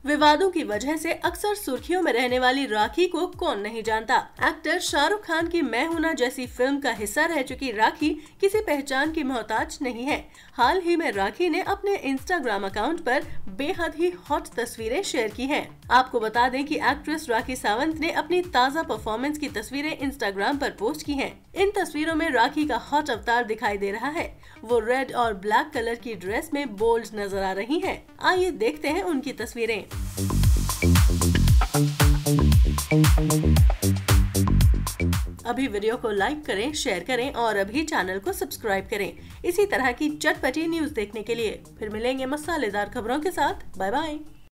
विवादों की वजह से अक्सर सुर्खियों में रहने वाली राखी को कौन नहीं जानता। एक्टर शाहरुख खान की मैं हूं ना जैसी फिल्म का हिस्सा रह चुकी राखी किसी पहचान की मोहताज नहीं है। हाल ही में राखी ने अपने इंस्टाग्राम अकाउंट पर बेहद ही हॉट तस्वीरें शेयर की हैं। आपको बता दें कि एक्ट्रेस राखी सावंत ने अपनी ताज़ा परफॉर्मेंस की तस्वीरें इंस्टाग्राम पर पोस्ट की हैं। इन तस्वीरों में राखी का हॉट अवतार दिखाई दे रहा है। वो रेड और ब्लैक कलर की ड्रेस में बोल्ड नजर आ रही हैं। आइए देखते हैं उनकी तस्वीरें। अभी वीडियो को लाइक करें, शेयर करें और अभी चैनल को सब्सक्राइब करें इसी तरह की चटपटी न्यूज़ देखने के लिए। फिर मिलेंगे मसालेदार खबरों के साथ। Bye bye.